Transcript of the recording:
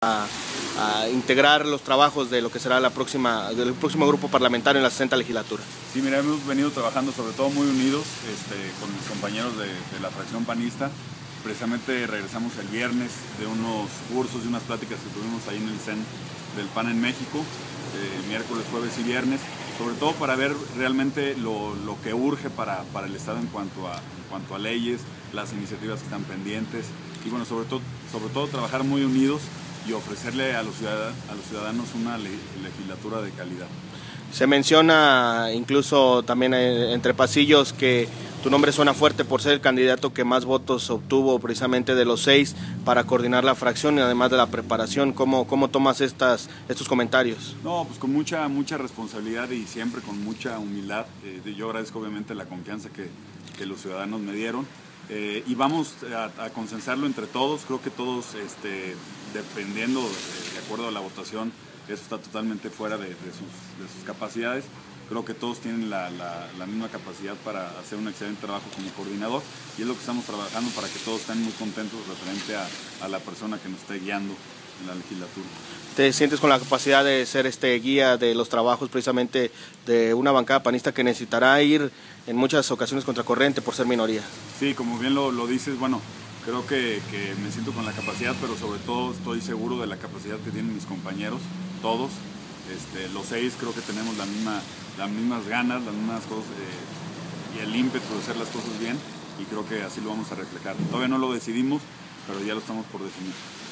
a integrar los trabajos de lo que será del próximo grupo parlamentario en la 60ª legislatura? Sí, mira, hemos venido trabajando sobre todo muy unidos con mis compañeros de la fracción panista. Precisamente regresamos el viernes de unos cursos y unas pláticas que tuvimos ahí en el CEN del PAN en México, miércoles, jueves y viernes, sobre todo para ver realmente lo que urge para el Estado en cuanto a leyes, las iniciativas que están pendientes y bueno, sobre todo trabajar muy unidos y ofrecerle a los ciudadanos una legislatura de calidad. Se menciona incluso también entre pasillos que tu nombre suena fuerte por ser el candidato que más votos obtuvo precisamente de los 6 para coordinar la fracción y además de la preparación. ¿Cómo tomas estos comentarios? No, pues con mucha responsabilidad y siempre con mucha humildad. Yo agradezco obviamente la confianza que los ciudadanos me dieron y vamos a consensarlo entre todos. Creo que todos, dependiendo de acuerdo a la votación, eso está totalmente fuera de sus capacidades. Creo que todos tienen la misma capacidad para hacer un excelente trabajo como coordinador y es lo que estamos trabajando para que todos estén muy contentos referente a la persona que nos esté guiando en la legislatura. ¿Te sientes con la capacidad de ser guía de los trabajos precisamente de una bancada panista que necesitará ir en muchas ocasiones contracorriente por ser minoría? Sí, como bien lo dices, bueno, creo que me siento con la capacidad, pero sobre todo estoy seguro de la capacidad que tienen mis compañeros, todos. Los 6 creo que tenemos las mismas ganas, las mismas cosas y el ímpetu de hacer las cosas bien y creo que así lo vamos a reflejar. Todavía no lo decidimos, pero ya lo estamos por definir.